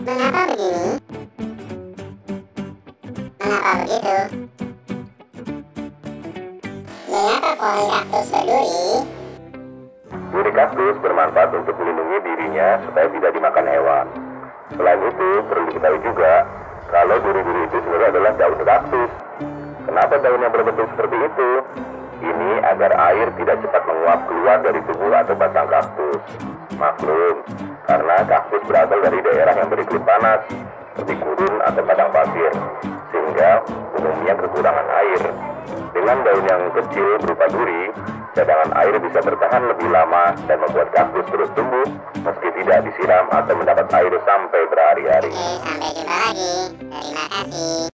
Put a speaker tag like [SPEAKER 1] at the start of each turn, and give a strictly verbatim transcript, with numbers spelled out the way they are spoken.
[SPEAKER 1] Mengapa begini? Mengapa begitu? Mengapa pohon kaktus berduri?
[SPEAKER 2] Duri kaktus bermanfaat untuk melindungi dirinya supaya tidak dimakan hewan. Selain itu, perlu diketahui juga kalau duri-duri itu sebenarnya adalah daun kaktus. Kenapa daunnya berbentuk seperti itu? Ini agar air tidak cepat menguap keluar dari tubuh atau batang kaktus. Maklum, karena kaktus berasal dari daerah yang beriklim panas, seperti gurun atau padang pasir, sehingga umumnya kekurangan air. Dengan daun yang kecil berupa duri, cadangan air bisa bertahan lebih lama dan membuat kaktus terus tumbuh meski tidak disiram atau mendapat air sampai berhari-hari.
[SPEAKER 1] Oke, sampai jumpa lagi. Terima kasih.